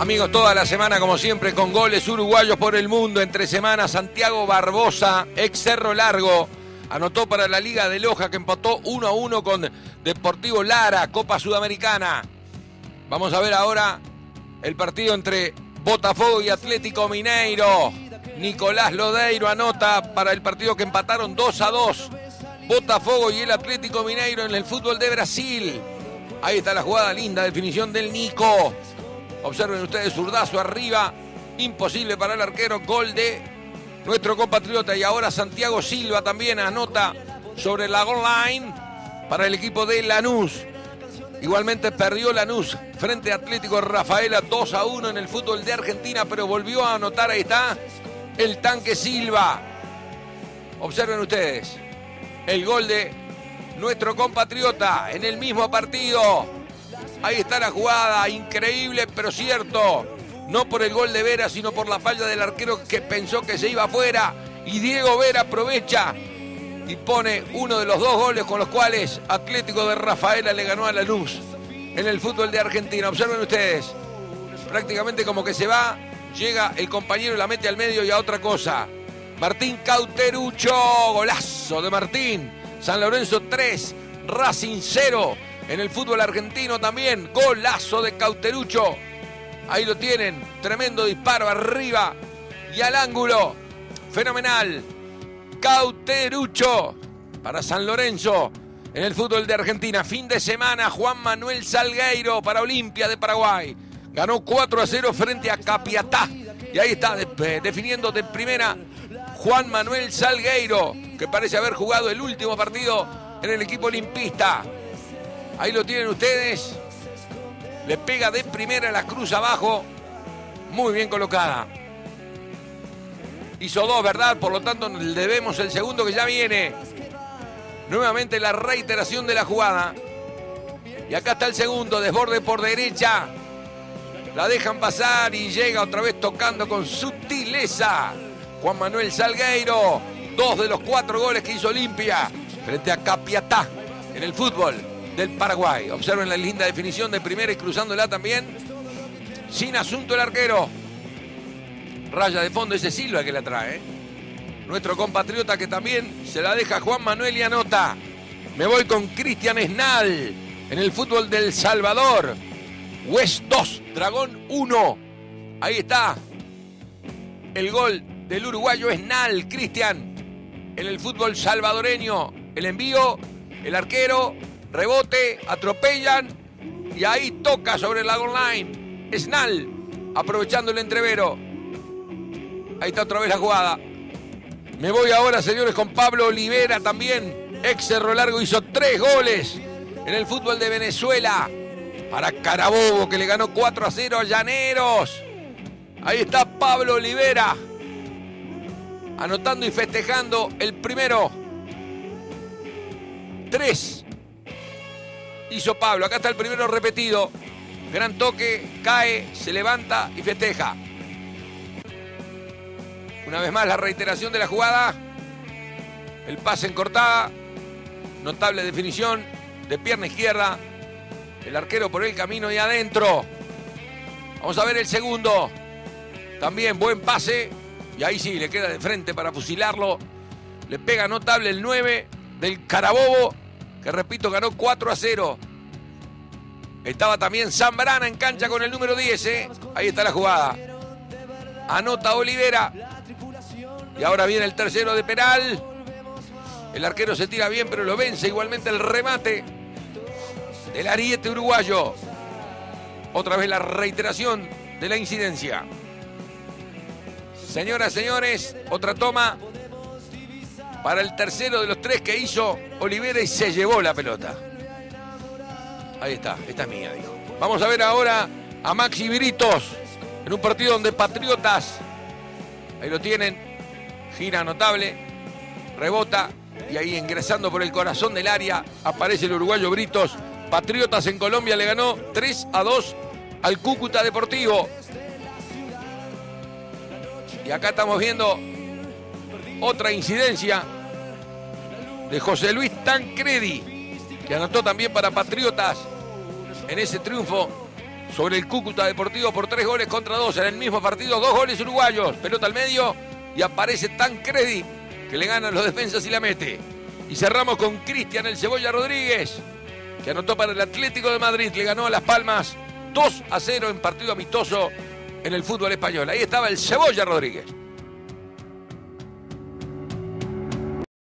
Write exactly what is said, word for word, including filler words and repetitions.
Amigos, toda la semana, como siempre, con goles uruguayos por el mundo. Entre semanas, Santiago Barbosa, ex Cerro Largo, anotó para la Liga de Loja, que empató uno a uno con Deportivo Lara, Copa Sudamericana. Vamos a ver ahora el partido entre Botafogo y Atlético Mineiro. Nicolás Lodeiro anota para el partido que empataron dos a dos. Botafogo y el Atlético Mineiro en el fútbol de Brasil. Ahí está la jugada linda, definición del Nico. Observen ustedes, zurdazo arriba, imposible para el arquero, gol de nuestro compatriota. Y ahora Santiago Silva también anota sobre la goal line para el equipo de Lanús. Igualmente perdió Lanús frente a Atlético Rafaela dos a uno en el fútbol de Argentina, pero volvió a anotar, ahí está, el tanque Silva. Observen ustedes, el gol de nuestro compatriota en el mismo partido. Ahí está la jugada, increíble pero cierto. No por el gol de Vera, sino por la falla del arquero que pensó que se iba afuera. Y Diego Vera aprovecha y pone uno de los dos goles con los cuales Atlético de Rafaela le ganó a Lanús en el fútbol de Argentina. Observen ustedes, prácticamente como que se va, llega el compañero y la mete al medio y a otra cosa. Martín Cauterucho, golazo de Martín. San Lorenzo tres, Racing cero. En el fútbol argentino también, golazo de Cauterucho. Ahí lo tienen, tremendo disparo arriba y al ángulo. Fenomenal. Cauterucho para San Lorenzo en el fútbol de Argentina. Fin de semana, Juan Manuel Salgueiro para Olimpia de Paraguay. Ganó cuatro a cero frente a Capiatá. Y ahí está de, definiendo de primera Juan Manuel Salgueiro, que parece haber jugado el último partido en el equipo olimpista. Ahí lo tienen ustedes. Le pega de primera la cruz abajo. Muy bien colocada. Hizo dos, ¿verdad? Por lo tanto, le debemos el segundo que ya viene. Nuevamente la reiteración de la jugada. Y acá está el segundo. Desborde por derecha. La dejan pasar y llega otra vez tocando con sutileza Juan Manuel Salgueiro. Dos de los cuatro goles que hizo Olimpia frente a Capiatá en el fútbol del Paraguay. Observen la linda definición de primera y cruzándola también. Sin asunto el arquero. Raya de fondo, ese Silva que la trae. Nuestro compatriota que también se la deja Juan Manuel y anota. Me voy con Cristian Esnal en el fútbol del Salvador. West dos, Dragón uno. Ahí está el gol del uruguayo Esnal, Cristian, en el fútbol salvadoreño. El envío, el arquero, rebote, atropellan y ahí toca sobre la goal line. Esnal, aprovechando el entrevero. Ahí está otra vez la jugada. Me voy ahora, señores, con Pablo Olivera también. Ex Cerro Largo, hizo tres goles en el fútbol de Venezuela. Para Carabobo, que le ganó cuatro a cero a Llaneros. Ahí está Pablo Olivera, anotando y festejando el primero. Tres hizo Pablo. Acá está el primero repetido. Gran toque, cae, se levanta y festeja. Una vez más la reiteración de la jugada. El pase en cortada. Notable definición de pierna izquierda. El arquero por el camino y adentro. Vamos a ver el segundo. También buen pase. Y ahí sí, le queda de frente para fusilarlo. Le pega notable el nueve del Carabobo, que repito, ganó cuatro a cero. Estaba también Zambrana en cancha con el número diez. ¿eh? Ahí está la jugada. Anota Olivera. Y ahora viene el tercero de penal. El arquero se tira bien, pero lo vence igualmente el remate del ariete uruguayo. Otra vez la reiteración de la incidencia. Señoras, señores, otra toma para el tercero de los tres que hizo Olivera y se llevó la pelota. Ahí está, esta es mía, dijo. Vamos a ver ahora a Maxi Britos en un partido donde Patriotas, ahí lo tienen, gira notable, rebota y ahí ingresando por el corazón del área aparece el uruguayo Britos. Patriotas en Colombia le ganó tres a dos al Cúcuta Deportivo. Y acá estamos viendo otra incidencia de José Luis Tancredi, que anotó también para Patriotas en ese triunfo sobre el Cúcuta Deportivo por tres goles contra dos. En el mismo partido, dos goles uruguayos. Pelota al medio y aparece Tancredi, que le gana a los defensas y la mete. Y cerramos con Cristian el Cebolla Rodríguez, que anotó para el Atlético de Madrid. Le ganó a Las Palmas dos a cero en partido amistoso en el fútbol español. Ahí estaba el Cebolla Rodríguez.